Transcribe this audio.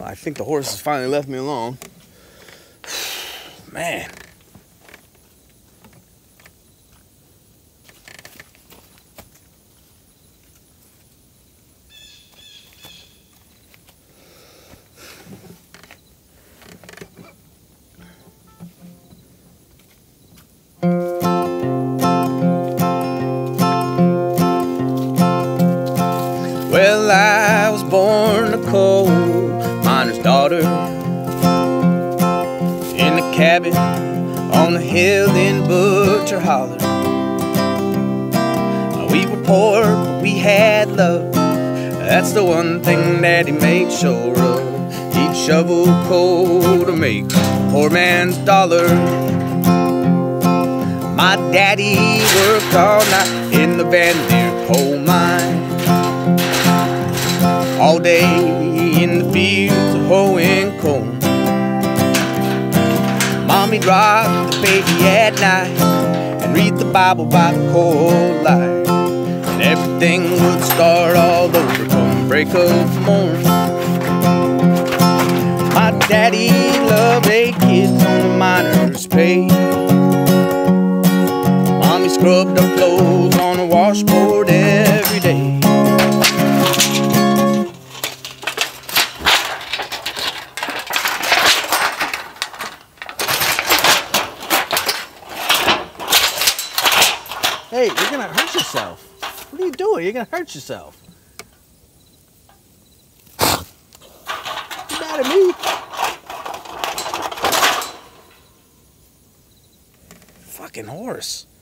I think the horse has finally left me alone. Man. Well, I was born a coal miner's daughter in a cabin on the hill in Butcher Holler. We were poor, but we had love. That's the one thing Daddy made sure of. He'd shovel coal to make a poor man's dollar. My daddy worked all night in the Van Deer coal mine, all day in the fields of hoeing corn. Mommy'd rock the baby at night and read the Bible by the coal light, and everything would start all over come break of morn. My daddy loved 8 kids on the miner's pay. Mommy scrubbed up clothes on a washboard every day. Hey, you're gonna hurt yourself. What are you doing? You're gonna hurt yourself. You mad at me? Fucking horse.